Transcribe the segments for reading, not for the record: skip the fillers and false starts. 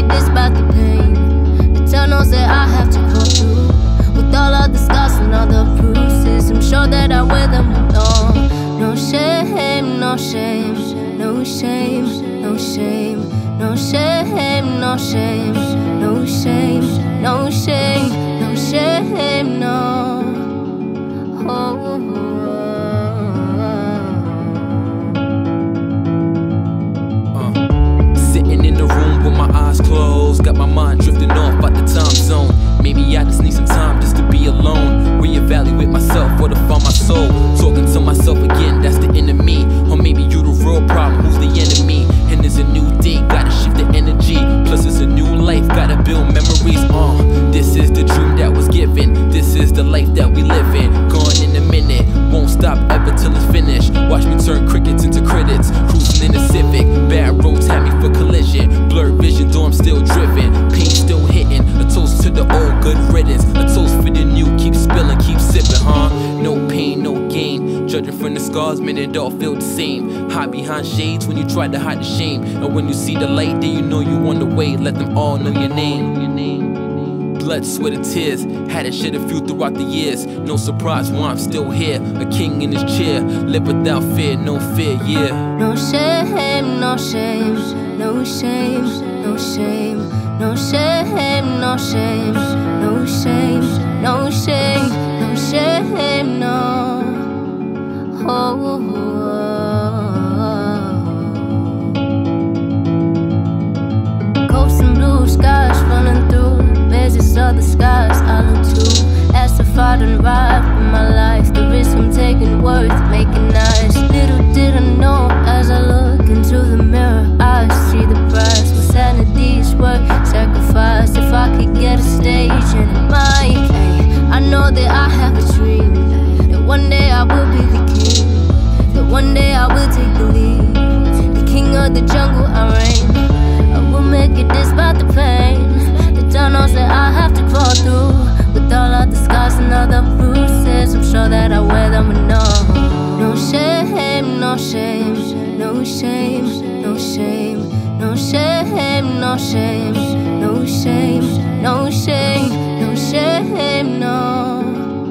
it despite the pain, the tunnels that I have to go through. With all of the scars and all the bruises, I'm sure that I wear them alone. No shame, no shame, no shame, no shame, no shame, no shame, no shame, no shame, no shame, no. Sitting in the room with my eyes closed, got my mind drifting off by the time zone. Maybe I just need some time just to be alone, reevaluate myself, where to find my soul. Talking to myself again, that's the enemy. Or maybe you the real problem, who's the enemy? And there's a new day, gotta shift the energy. Plus it's a new life, gotta build memories. This is the dream that was given, this is the life that we live in. Gone in a minute, won't stop ever till it's finished. Watch me turn crickets into critics, cruising in a Civic. Bad roads had me for collision, blurred vision, though I'm still driven. Pain still hitting, a toast to the old, good riddance. A toast for the new, keep spilling, keep sipping, huh? No pain, no gain, judging from the scars, man, it all feel the same. Hide behind shades when you try to hide the shame, and when you see the light, then you know you on the way. Let them all know your name. Blood, sweat, and tears, had to shed a few throughout the years. No surprise why I'm still here, a king in his chair. Live without fear, no fear, yeah. No shame, no shame, no shame, no shame, no shame, no shame, no shame, no shame, no shame, no. Coast and blue skies running through mazes of the skies I look to. As if I done ride with my life, the risk I'm taking worth making nice. Little did I know, as I look into the mirror, I see the price. My sanity's worth sacrifice. If I could get a stage and a mic, I know that I have a dream, that one day I will be the king, that one day I will take the lead. The king of the jungle, I reign. I will make it despite the pain, the tunnels that I have to crawl through. With all of the scars and all the bruises, I'm sure that I wear them enough. No shame, no shame, no shame, no shame, no shame, no shame, no shame, no shame, no shame, no.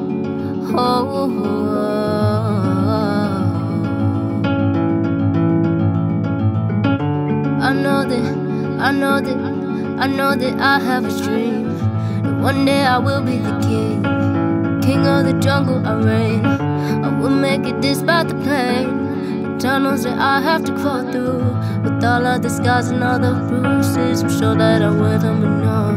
I know that I have a dream, that one day I will be the king, king of the jungle, I reign. I will make it despite the pain, the tunnels that I have to crawl through. With all of the scars and all the bruises, I'm sure that I wear them enough.